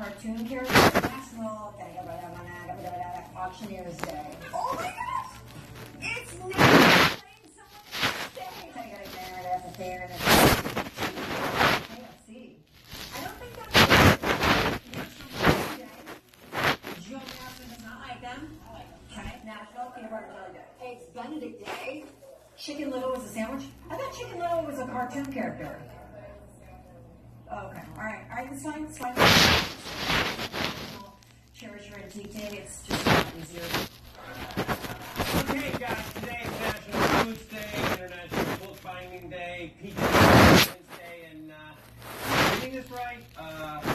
cartoon characters. National Auctioneer's Day. Oh my gosh! It's National Playing Someone's Day. I gotta get it at the fair. KFC. I don't think that's National Day. Joe Master does not like them. I like them. Okay. National Peanut Butter Jelly Day. Eggs Benedict Day. Chicken Little was a sandwich. I thought Chicken Little was a cartoon character. Okay. All right. All right. It's fine. It's fine. Cherish your antique day. It's just easier. Okay, guys. Today is National Foods Day, International Book Binding Day, Peach Day, and everything is right.